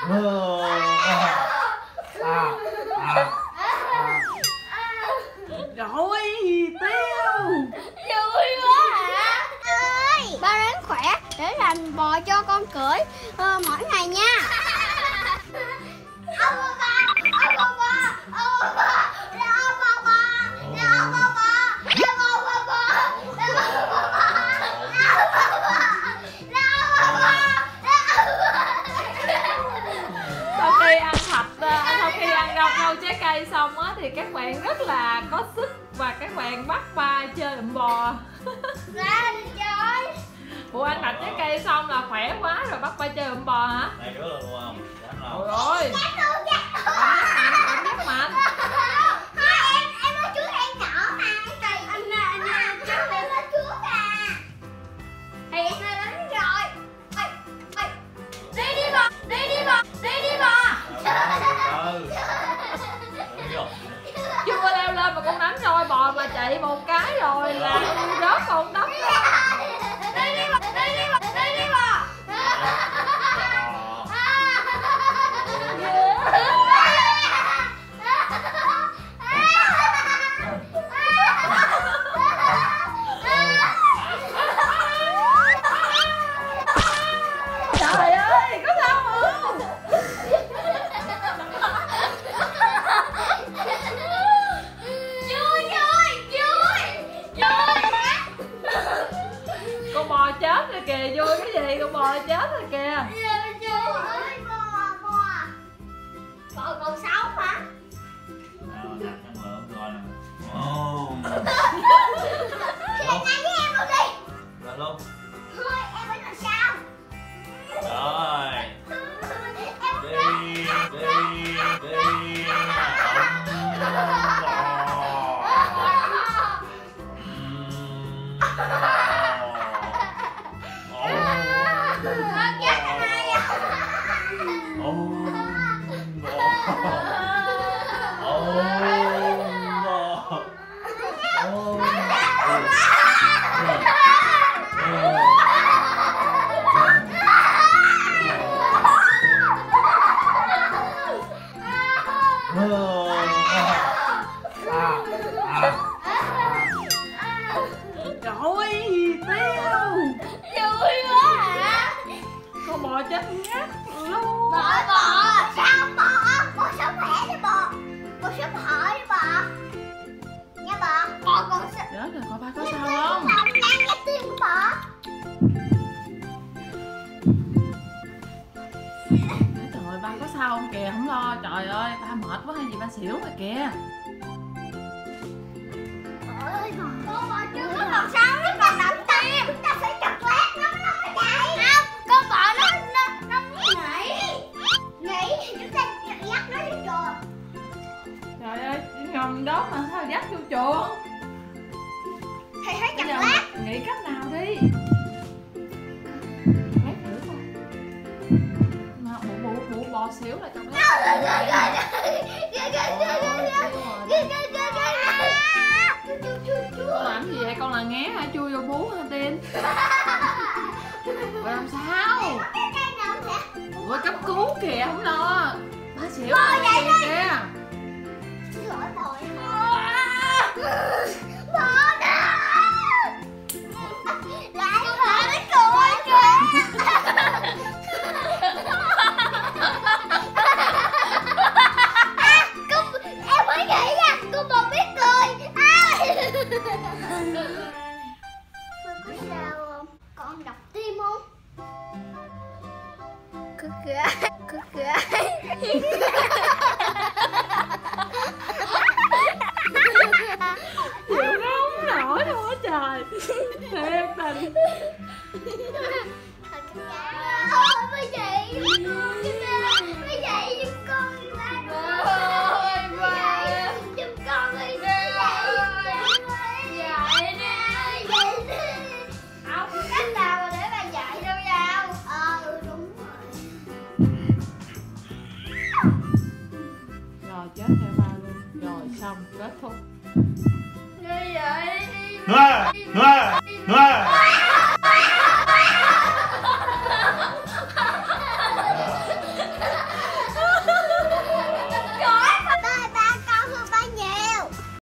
Rồi Tiêu vui quá hả? Ơi, ba ráng khỏe để làm bò cho con cưỡi mỗi ngày nha. Sau khi ăn rau câu trái cây xong á thì các bạn rất là có sức và các bạn bắt ba chơi lụm bò. Ủa anh đặt trái cây xong là khỏe quá rồi bắt ba chơi lụm bò hả? Này đứa luôn đúng không? Ôi ôi. Cảm giác mạnh. Em nói trước em nhỏ mà anh trước em nói trước à. Thì em nói đánh rồi. Đi bò. Chưa leo lên mà con đánh rồi, bò mà chạy một cái rồi là rớt con đất. Đi bò. Trời ơi, có sao không? Con bò chết rồi kìa, vui cái gì, con bò chết rồi kìa. Bò còn sống hả? Hiện nay với em luôn đi. Rồi luôn. Thôi em phải làm sao? Rồi. Đi. Rồi Tiêu Vui quá hả? con bò chết ngắt luôn. Bò sao bò sống khỏe đi bò sống hỏi đi bò nha bò còn sao? Chết rồi, coi ba có sao không? Đang nghe tim của bò. Trời ơi, ba có sao không kìa, không lo. Trời ơi, ba mệt quá hay gì ba xỉu rồi kìa. Ơi con bò chưa có còn sao, nó còn đậm tim. Chúng ta phải chọc lát nó mới chạy. Không, con bò nó nghĩ chúng ta dắt nó đi chuồng. Trời ơi, ngầm đó mà sao dắt vô chuồng? Thầy phải chọc Bây giờ lát. nghĩ cách nào đi. Lát thử coi. Mà bụ bò xỉu là trong lát. Con làm gì vậy? Con là nghé hả? Chui vô bú hả Tiên? Rồi làm sao? Ủa cấp cứu kìa, không lo. Ba xỉu rồi kìa. Xin lỗi bò. Bò nè. Lại bò nó cười kìa. Em mới nghĩ ra con bò biết cười. Có sao không? Con đọc tim không? Cứ cười. Chịu không nổi đâu á trời. Thiệt tình. Mấy chị giùm con đi ba. Giùm con đi. Dạy đi. Không có cách nào mà để bà dạy đâu đâu. Đúng rồi. Rồi chết theo ba luôn. Rồi xong kết thúc. Đi vậy đi. Ngoa.